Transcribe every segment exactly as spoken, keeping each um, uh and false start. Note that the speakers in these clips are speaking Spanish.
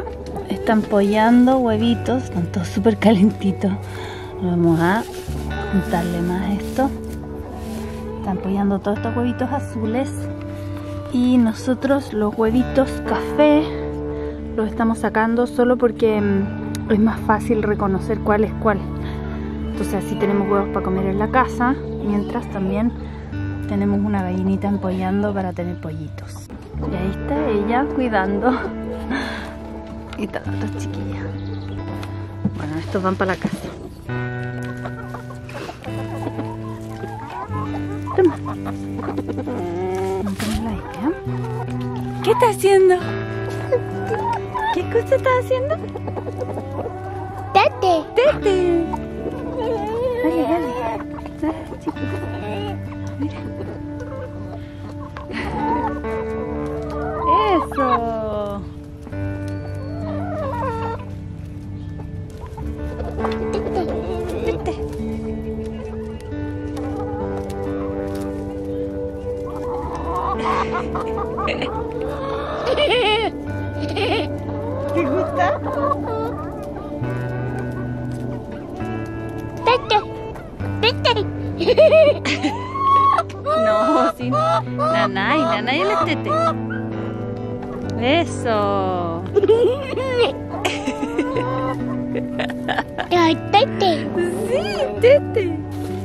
acá están pollando huevitos, están todos súper calentitos. Vamos a juntarle más esto. Están pollando todos estos huevitos azules. Y nosotros los huevitos café los estamos sacando solo porque mmm, es más fácil reconocer cuál es cuál. Entonces así tenemos huevos para comer en la casa, mientras también tenemos una gallinita empollando para tener pollitos. Y ahí está ella cuidando. Y están las otras chiquillas. Bueno, estos van para la casa. Toma. ¿Qué está haciendo? ¿Qué cosa está haciendo? Tete. Tete. Dale, dale. Dale, chicos. Mira. Eso. Tete. ¿Te gusta? Tete. Tete. No, sí. Nanay, Nanay el tete. Eso. Tete. Sí, tete.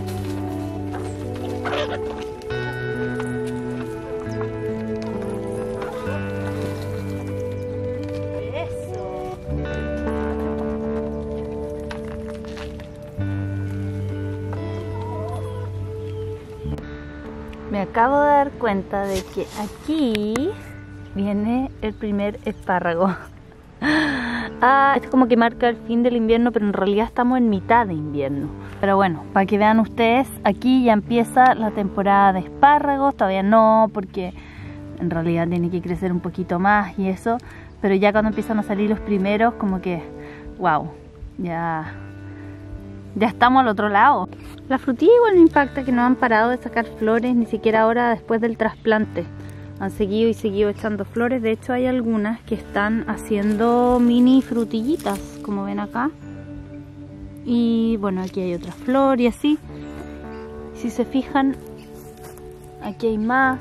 Me acabo de dar cuenta de que aquí viene el primer espárrago. Ah, es como que marca el fin del invierno, pero en realidad estamos en mitad de invierno. Pero bueno, para que vean ustedes, aquí ya empieza la temporada de espárragos. Todavía no, porque en realidad tiene que crecer un poquito más y eso. Pero ya cuando empiezan a salir los primeros, como que, wow, ya... Ya estamos al otro lado. La frutilla igual me impacta que no han parado de sacar flores, ni siquiera ahora después del trasplante. Han seguido y seguido echando flores. De hecho hay algunas que están haciendo mini frutillitas, como ven acá. Y bueno, aquí hay otra flor y así. Si se fijan, aquí hay más.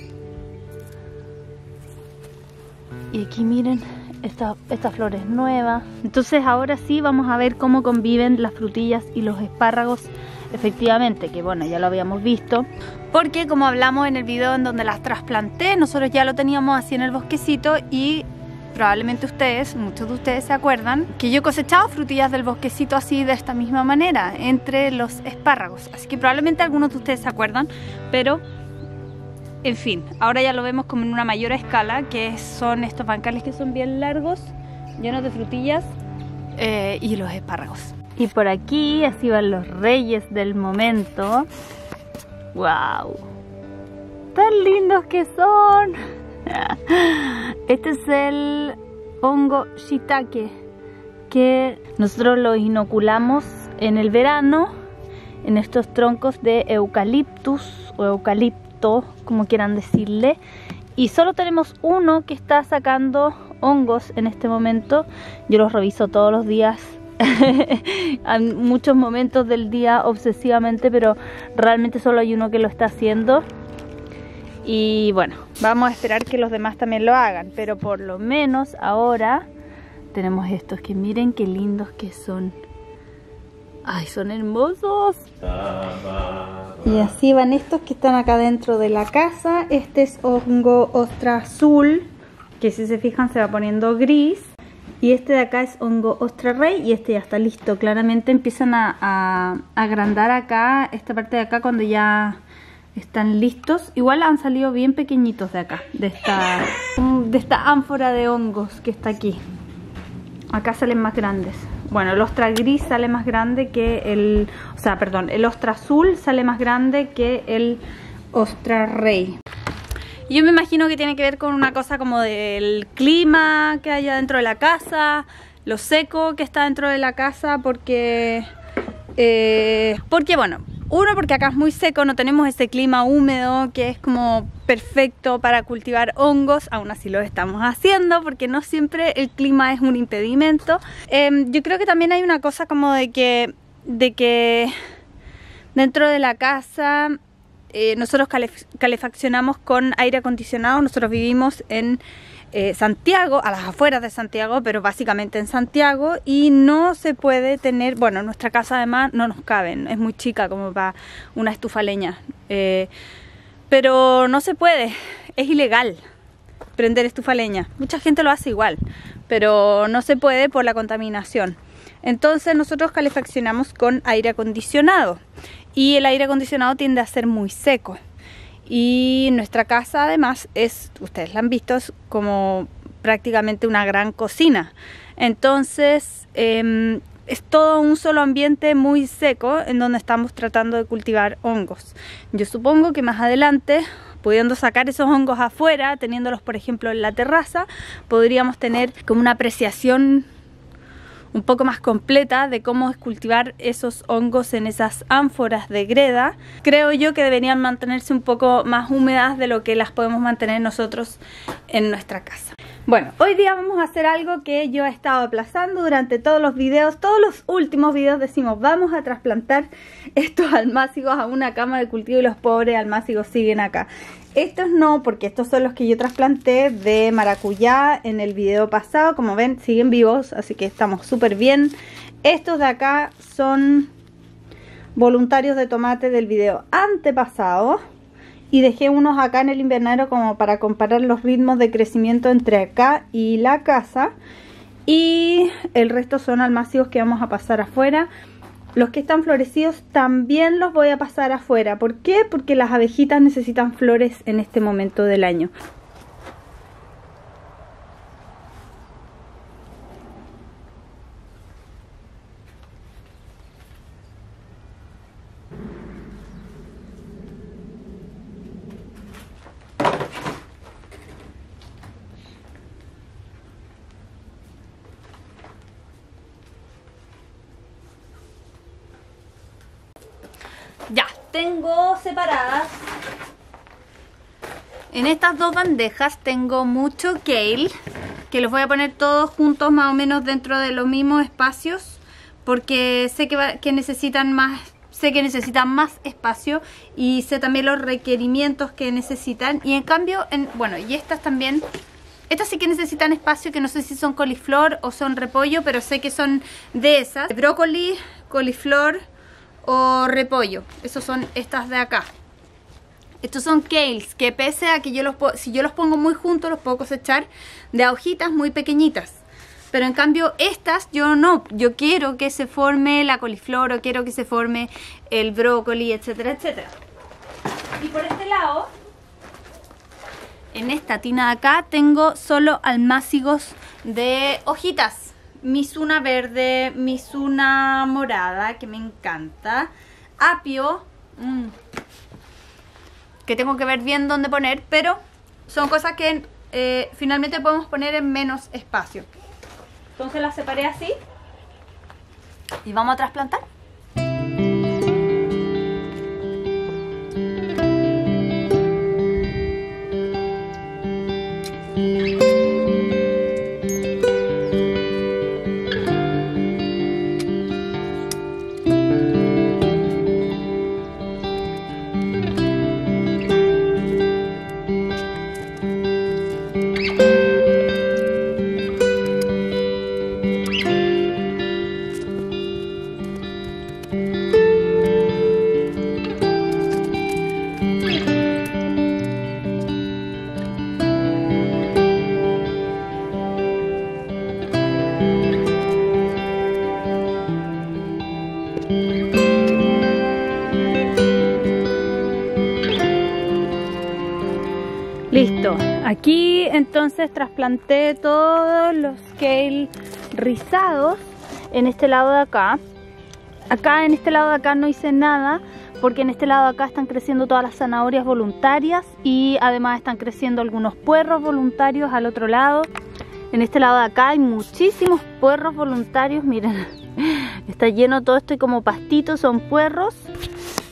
Y aquí miren, esta, esta flor es nueva. Entonces ahora sí vamos a ver cómo conviven las frutillas y los espárragos efectivamente, que bueno, ya lo habíamos visto, porque como hablamos en el video en donde las trasplanté, nosotros ya lo teníamos así en el bosquecito y probablemente ustedes, muchos de ustedes se acuerdan que yo cosechaba frutillas del bosquecito así de esta misma manera, entre los espárragos, así que probablemente algunos de ustedes se acuerdan, pero en fin, ahora ya lo vemos como en una mayor escala, que son estos bancales que son bien largos, llenos de frutillas eh, y los espárragos. Y por aquí así van los reyes del momento. ¡Wow! ¡Tan lindos que son! Este es el hongo shiitake, que nosotros lo inoculamos en el verano en estos troncos de eucaliptus o eucalipto, como quieran decirle, y solo tenemos uno que está sacando hongos en este momento. Yo los reviso todos los días, en muchos momentos del día obsesivamente, pero realmente solo hay uno que lo está haciendo. Y bueno, vamos a esperar que los demás también lo hagan, pero por lo menos ahora tenemos estos que miren qué lindos que son. ¡Ay, son hermosos! Y así van estos que están acá dentro de la casa. Este es hongo ostra azul, que si se fijan se va poniendo gris. Y este de acá es hongo ostra rey y este ya está listo. Claramente empiezan a, a, a agrandar acá, esta parte de acá cuando ya están listos. Igual han salido bien pequeñitos de acá, de esta, de esta ánfora de hongos que está aquí. Acá salen más grandes. Bueno, el ostra gris sale más grande que el... O sea, perdón, el ostra azul sale más grande que el ostra rey. Yo me imagino que tiene que ver con una cosa como del clima que haya dentro de la casa, lo seco que está dentro de la casa, porque... Eh, porque, bueno, Uno, porque acá es muy seco, no tenemos ese clima húmedo que es como perfecto para cultivar hongos. Aún así lo estamos haciendo porque no siempre el clima es un impedimento. Eh, yo creo que también hay una cosa como de que, de que dentro de la casa eh, nosotros calef calefaccionamos con aire acondicionado. Nosotros vivimos en Eh, Santiago, a las afueras de Santiago, pero básicamente en Santiago, y no se puede tener, bueno, nuestra casa además no nos caben, es muy chica como para una estufa leña, eh, pero no se puede, es ilegal prender estufa leña. Mucha gente lo hace igual, pero no se puede por la contaminación. Entonces nosotros calefaccionamos con aire acondicionado, y el aire acondicionado tiende a ser muy seco. Y nuestra casa además es, ustedes la han visto, es como prácticamente una gran cocina. Entonces eh, es todo un solo ambiente muy seco en donde estamos tratando de cultivar hongos. Yo supongo que más adelante, pudiendo sacar esos hongos afuera, teniéndolos por ejemplo en la terraza, podríamos tener como una apreciación un poco más completa de cómo es cultivar esos hongos en esas ánforas de greda. Creo yo que deberían mantenerse un poco más húmedas de lo que las podemos mantener nosotros en nuestra casa. Bueno, hoy día vamos a hacer algo que yo he estado aplazando durante todos los videos. Todos los últimos videos decimos, vamos a trasplantar estos almácigos a una cama de cultivo y los pobres almácigos siguen acá. Estos no, porque estos son los que yo trasplanté de maracuyá en el video pasado. Como ven, siguen vivos, así que estamos súper bien. Estos de acá son voluntarios de tomate del video antepasado. Y dejé unos acá en el invernadero como para comparar los ritmos de crecimiento entre acá y la casa. Y el resto son almácigos que vamos a pasar afuera. Los que están florecidos también los voy a pasar afuera. ¿Por qué? Porque las abejitas necesitan flores en este momento del año. Ya, tengo separadas. En estas dos bandejas tengo mucho kale, que los voy a poner todos juntos más o menos dentro de los mismos espacios, porque sé que, va, que necesitan más, sé que necesitan más espacio y sé también los requerimientos que necesitan. Y en cambio, en, bueno, y estas también, estas sí que necesitan espacio, que no sé si son coliflor o son repollo, pero sé que son de esas, brócoli, coliflor o repollo. Esos son estas de acá. Estos son kales, que pese a que yo los puedo, si yo los pongo muy juntos, los puedo cosechar de hojitas muy pequeñitas. Pero en cambio estas yo no, yo quiero que se forme la coliflor o quiero que se forme el brócoli, etcétera, etcétera. Y por este lado, en esta tina de acá, tengo solo almácigos de hojitas. Mizuna verde, mizuna morada, que me encanta, apio, mmm, que tengo que ver bien dónde poner, pero son cosas que eh, finalmente podemos poner en menos espacio. Entonces las separé así y vamos a trasplantar. Listo, aquí entonces trasplanté todos los kale rizados en este lado de acá. Acá en este lado de acá no hice nada porque en este lado de acá están creciendo todas las zanahorias voluntarias y además están creciendo algunos puerros voluntarios al otro lado. En este lado de acá hay muchísimos puerros voluntarios, miren, está lleno todo esto y como pastitos son puerros.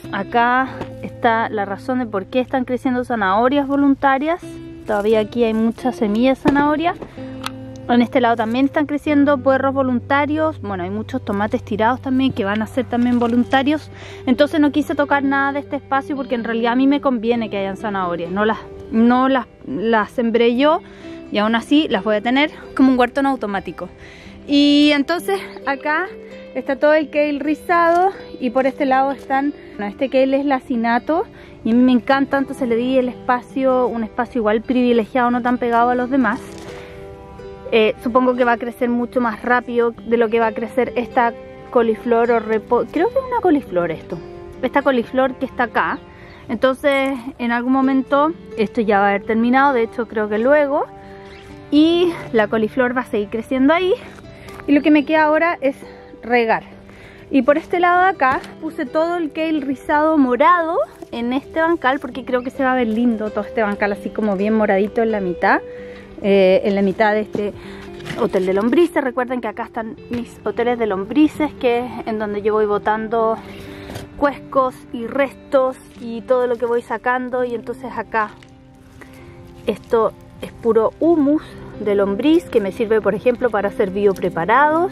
acá está la razón de por qué están creciendo zanahorias voluntarias. Todavía aquí hay muchas semillas de zanahoria. En este lado también están creciendo puerros voluntarios. Bueno, hay muchos tomates tirados también que van a ser también voluntarios. Entonces no quise tocar nada de este espacio porque en realidad a mí me conviene que hayan zanahorias. No las, no las, las sembré yo y aún así las voy a tener como un huerto no automático. Y entonces acá está todo el kale rizado y por este lado están, bueno, este kale es lacinato y a mí me encanta, entonces le di el espacio, un espacio igual privilegiado, no tan pegado a los demás. Eh, supongo que va a crecer mucho más rápido de lo que va a crecer esta coliflor o repo... Creo que es una coliflor esto. Esta coliflor que está acá. Entonces en algún momento esto ya va a haber terminado, de hecho creo que luego. Y la coliflor va a seguir creciendo ahí. Y lo que me queda ahora es regar. Y por este lado de acá puse todo el kale rizado morado en este bancal porque creo que se va a ver lindo todo este bancal así como bien moradito en la mitad. Eh, en la mitad de este hotel de lombrices. Recuerden que acá están mis hoteles de lombrices, que es en donde yo voy botando cuescos y restos y todo lo que voy sacando. Y entonces acá esto es puro humus de lombriz que me sirve por ejemplo para hacer biopreparados.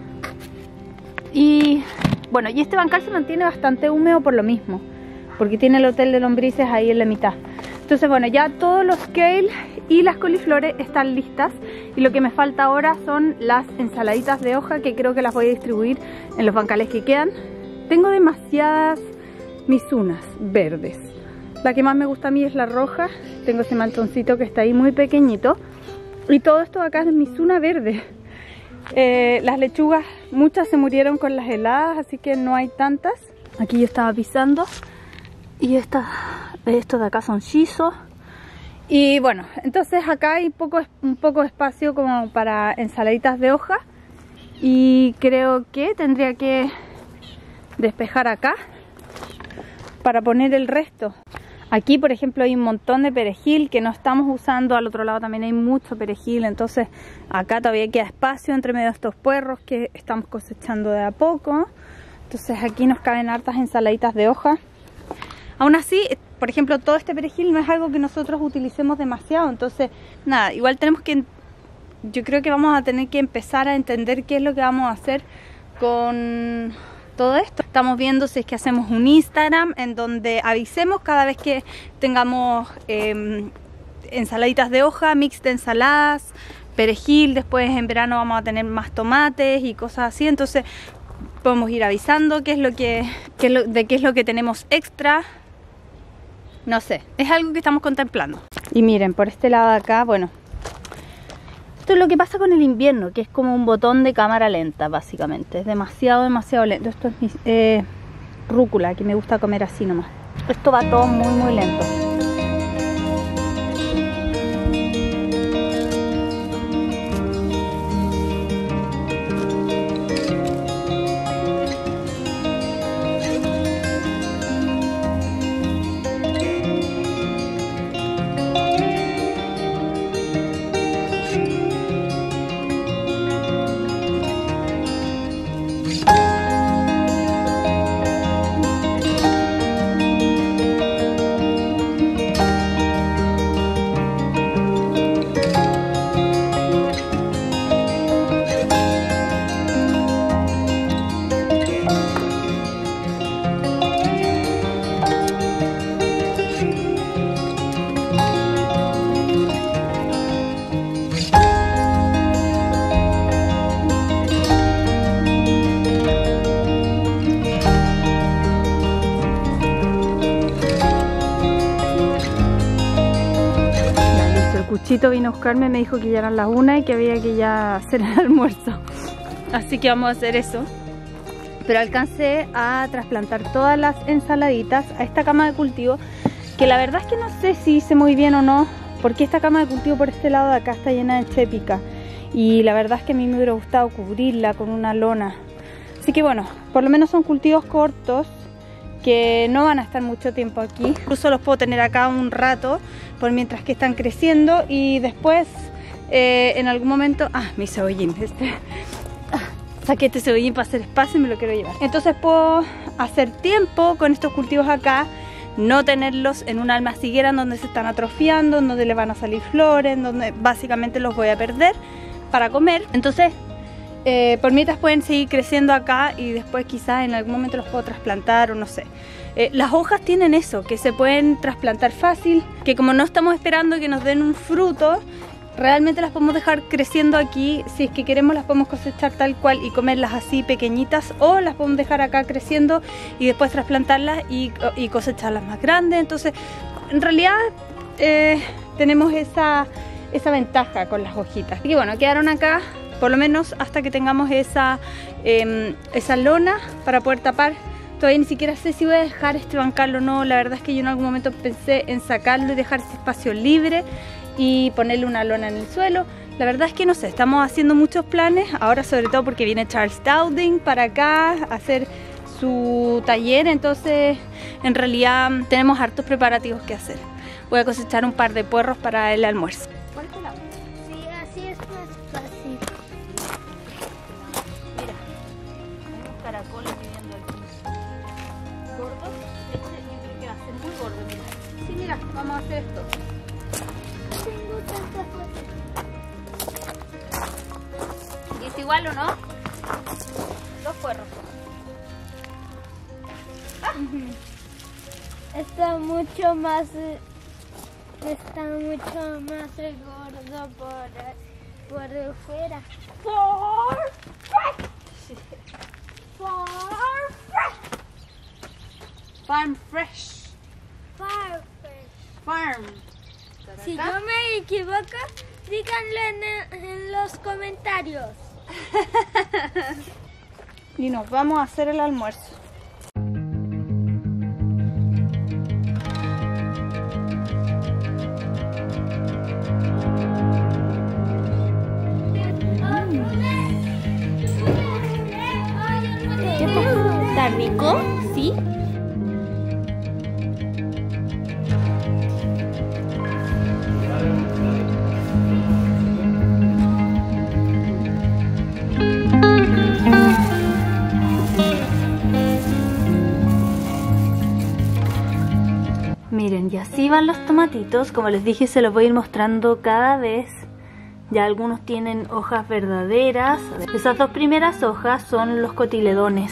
Y bueno, y este bancal se mantiene bastante húmedo por lo mismo, porque tiene el hotel de lombrices ahí en la mitad. Entonces bueno, ya todos los kale y las coliflores están listas y lo que me falta ahora son las ensaladitas de hoja, que creo que las voy a distribuir en los bancales que quedan. Tengo demasiadas misunas verdes. La que más me gusta a mí es la roja. Tengo ese mantoncito que está ahí muy pequeñito y todo esto acá es misuna verde. Eh, las lechugas, muchas se murieron con las heladas, así que no hay tantas. Aquí yo estaba pisando y estas, estos de acá son shiso. Y bueno, entonces acá hay poco, un poco de espacio como para ensaladitas de hoja. Y creo que tendría que despejar acá para poner el resto. Aquí por ejemplo hay un montón de perejil que no estamos usando. Al otro lado también hay mucho perejil. Entonces acá todavía queda espacio entre medio de estos puerros que estamos cosechando de a poco. Entonces aquí nos caben hartas ensaladitas de hoja. Aún así, por ejemplo, todo este perejil no es algo que nosotros utilicemos demasiado. Entonces, nada, igual tenemos que... Yo creo que vamos a tener que empezar a entender qué es lo que vamos a hacer con todo esto. Estamos viendo si es que hacemos un Instagram en donde avisemos cada vez que tengamos eh, ensaladitas de hoja, mix de ensaladas, perejil. Después en verano vamos a tener más tomates y cosas así. Entonces podemos ir avisando qué es lo que, qué es lo, de qué es lo que tenemos extra. No sé, es algo que estamos contemplando. Y miren, por este lado de acá, bueno, esto es lo que pasa con el invierno, que es como un botón de cámara lenta, básicamente. Es demasiado, demasiado lento. Esto es mi eh, rúcula, que me gusta comer así nomás. Esto va todo muy, muy lento. Cuchito vino a buscarme, me dijo que ya eran las una y que había que ya hacer el almuerzo. Así que vamos a hacer eso. Pero alcancé a trasplantar todas las ensaladitas a esta cama de cultivo, que la verdad es que no sé si hice muy bien o no, porque esta cama de cultivo por este lado de acá está llena de chépica y la verdad es que a mí me hubiera gustado cubrirla con una lona. Así que bueno, por lo menos son cultivos cortos que no van a estar mucho tiempo aquí. Incluso los puedo tener acá un rato por mientras que están creciendo y después eh, en algún momento... Ah, mi cebollín este. saqué este cebollín para hacer espacio y me lo quiero llevar. Entonces puedo hacer tiempo con estos cultivos acá, no tenerlos en una almaciguera en donde se están atrofiando, en donde le van a salir flores, en donde básicamente los voy a perder para comer. Entonces eh, por mientras pueden seguir creciendo acá y después quizás en algún momento los puedo trasplantar o no sé. Eh, las hojas tienen eso, que se pueden trasplantar fácil, que como no estamos esperando que nos den un fruto, realmente las podemos dejar creciendo aquí. Si es que queremos las podemos cosechar tal cual y comerlas así pequeñitas, o las podemos dejar acá creciendo y después trasplantarlas y, y cosecharlas más grandes. Entonces en realidad eh, tenemos esa, esa ventaja con las hojitas. Y bueno, quedaron acá por lo menos hasta que tengamos esa, eh, esa lona para poder tapar. Todavía ni siquiera sé si voy a dejar este bancal o no. La verdad es que yo en algún momento pensé en sacarlo y dejar ese espacio libre y ponerle una lona en el suelo. La verdad es que no sé, estamos haciendo muchos planes, ahora sobre todo porque viene Charles Dowding para acá a hacer su taller, entonces en realidad tenemos hartos preparativos que hacer. Voy a cosechar un par de puerros para el almuerzo. Sí, así es más fácil. Mira, hay unos caracoles viviendo aquí. ¿Gordos? Este yo creo que va a ser muy gordo, mira. Sí, mira, vamos a hacer esto. Tengo tanta fuerza. ¿Y es igual o no? Dos puerros. Está mucho más, eh, está mucho más gordo por, por fuera. Perfect. Perfect. Farm fresh. Perfect. Farm. Si yo me equivoco, díganlo en, en los comentarios. Y nos vamos a hacer el almuerzo. ¿Qué pasa? ¿Está rico? ¿Sí? Miren, y así van los tomatitos. Como les dije, se los voy a ir mostrando cada vez. Ya algunos tienen hojas verdaderas. Esas dos primeras hojas son los cotiledones.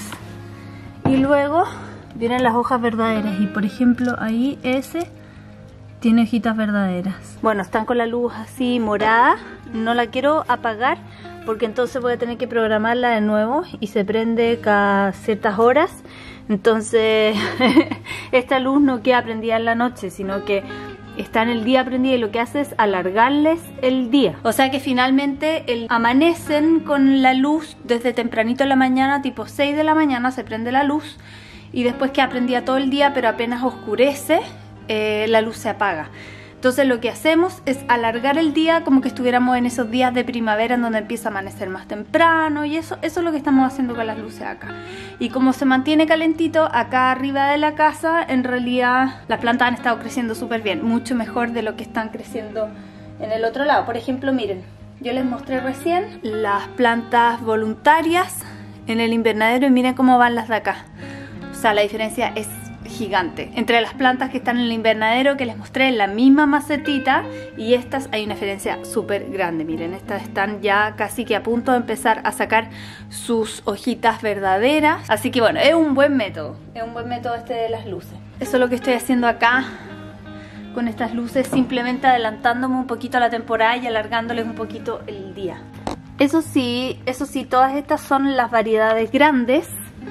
Y luego vienen las hojas verdaderas. Y por ejemplo, ahí ese tiene hojitas verdaderas. Bueno, están con la luz así morada. No la quiero apagar porque entonces voy a tener que programarla de nuevo. Y se prende cada ciertas horas. Entonces esta luz no queda prendida en la noche, sino que está en el día prendida y lo que hace es alargarles el día. O sea que finalmente el, amanecen con la luz desde tempranito en la mañana, tipo seis de la mañana se prende la luz y después queda prendida todo el día, pero apenas oscurece eh, la luz se apaga. Entonces lo que hacemos es alargar el día como que estuviéramos en esos días de primavera en donde empieza a amanecer más temprano y eso, eso es lo que estamos haciendo con las luces acá. Y como se mantiene calentito acá arriba de la casa, en realidad las plantas han estado creciendo súper bien, mucho mejor de lo que están creciendo en el otro lado. Por ejemplo, miren, yo les mostré recién las plantas voluntarias en el invernadero y miren cómo van las de acá. O sea, la diferencia es gigante entre las plantas que están en el invernadero que les mostré en la misma macetita y estas hay una diferencia súper grande. Miren, estas están ya casi que a punto de empezar a sacar sus hojitas verdaderas, así que bueno, es un buen método, es un buen método este de las luces. Eso es lo que estoy haciendo acá con estas luces, simplemente adelantándome un poquito a la temporada y alargándoles un poquito el día. Eso sí, eso sí, todas estas son las variedades grandes.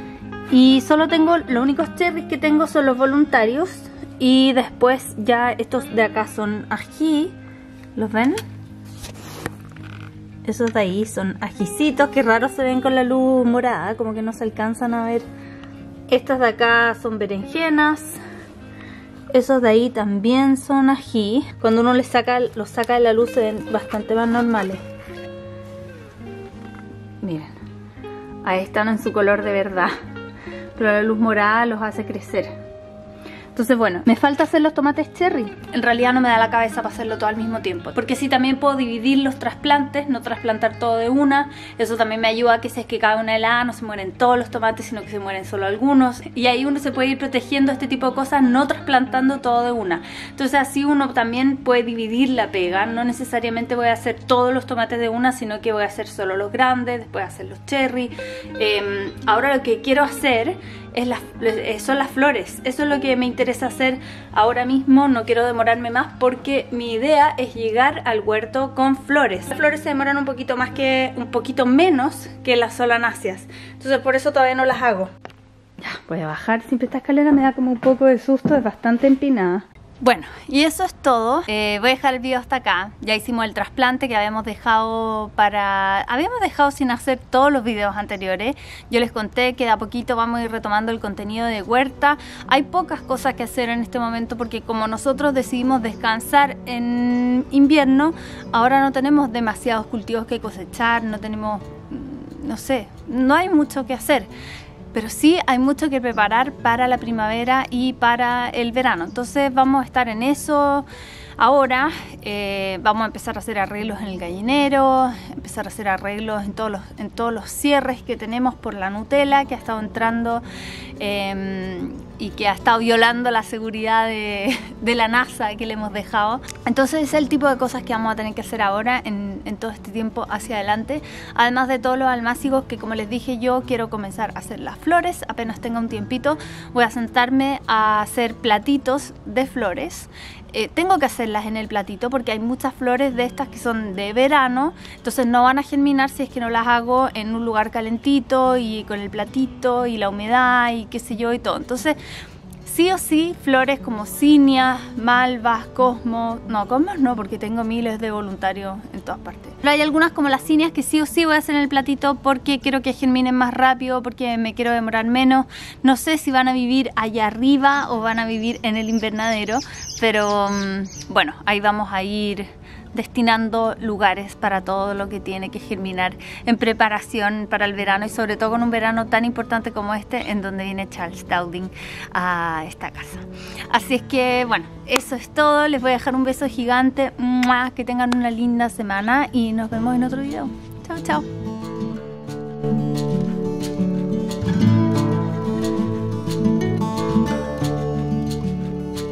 Y solo tengo, los únicos cherries que tengo son los voluntarios. Y después ya estos de acá son ají. ¿Los ven? Esos de ahí son ajicitos, que raros se ven con la luz morada, como que no se alcanzan a ver. Estas de acá son berenjenas. Esos de ahí también son ají. Cuando uno les saca, los saca de la luz se ven bastante más normales. Miren, ahí están en su color de verdad. Pero la luz morada los hace crecer. Entonces bueno, me falta hacer los tomates cherry. En realidad no me da la cabeza para hacerlo todo al mismo tiempo, porque sí también puedo dividir los trasplantes, no trasplantar todo de una. Eso también me ayuda a que si es que cae una helada no se mueren todos los tomates, sino que se mueren solo algunos. Y ahí uno se puede ir protegiendo este tipo de cosas, no trasplantando todo de una. Entonces así uno también puede dividir la pega. No necesariamente voy a hacer todos los tomates de una, sino que voy a hacer solo los grandes, después hacer los cherry. Eh, ahora lo que quiero hacer es las, son las flores. Eso es lo que me interesa hacer ahora mismo. No quiero demorarme más porque mi idea es llegar al huerto con flores. Las flores se demoran un poquito más que un poquito menos que las solanáceas, entonces por eso todavía no las hago. Ya, voy a bajar. Siempre esta escalera me da como un poco de susto, es bastante empinada. Bueno, y eso es todo. Eh, voy a dejar el video hasta acá. Ya hicimos el trasplante que habíamos dejado para... Habíamos dejado sin hacer todos los videos anteriores. Yo les conté que de a poquito vamos a ir retomando el contenido de huerta. Hay pocas cosas que hacer en este momento porque como nosotros decidimos descansar en invierno, ahora no tenemos demasiados cultivos que cosechar, no tenemos... no sé, no hay mucho que hacer. Pero sí hay mucho que preparar para la primavera y para el verano. Entonces vamos a estar en eso ahora. Eh, vamos a empezar a hacer arreglos en el gallinero, empezar a hacer arreglos en todos los, en todos los cierres que tenemos por la Nutella que ha estado entrando eh, y que ha estado violando la seguridad de, de la NASA que le hemos dejado. Entonces es el tipo de cosas que vamos a tener que hacer ahora en, en todo este tiempo hacia adelante. Además de todos los almácigos que, como les dije, yo quiero comenzar a hacer las flores. Apenas tenga un tiempito voy a sentarme a hacer platitos de flores. Eh, tengo que hacerlas en el platito porque hay muchas flores de estas que son de verano, entonces no van a germinar si es que no las hago en un lugar calentito y con el platito y la humedad y qué sé yo y todo. Entonces sí o sí flores como cinias, malvas, cosmos, no, cosmos no porque tengo miles de voluntarios en todas partes. Pero hay algunas como las cinias que sí o sí voy a hacer en el platito porque quiero que germinen más rápido, porque me quiero demorar menos. No sé si van a vivir allá arriba o van a vivir en el invernadero, pero bueno, ahí vamos a ir destinando lugares para todo lo que tiene que germinar en preparación para el verano y sobre todo con un verano tan importante como este en donde viene Charles Dowding a esta casa. Así es que bueno, eso es todo. Les voy a dejar un beso gigante, que tengan una linda semana y nos vemos en otro video. Chao, chao.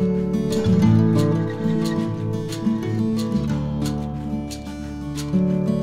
Thank you.